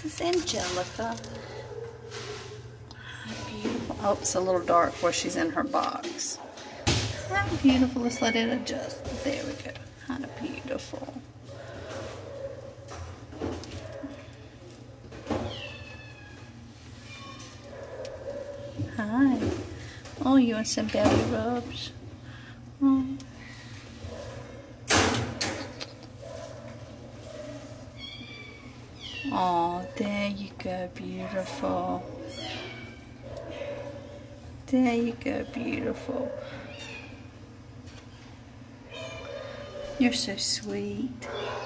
This is Angelica. How beautiful. Oh, it's a little dark where she's in her box. How beautiful. Let's let it adjust. There we go. How beautiful. Hi. Oh, you want some belly rubs? Oh. Oh, there you go, beautiful. There you go, beautiful. You're so sweet.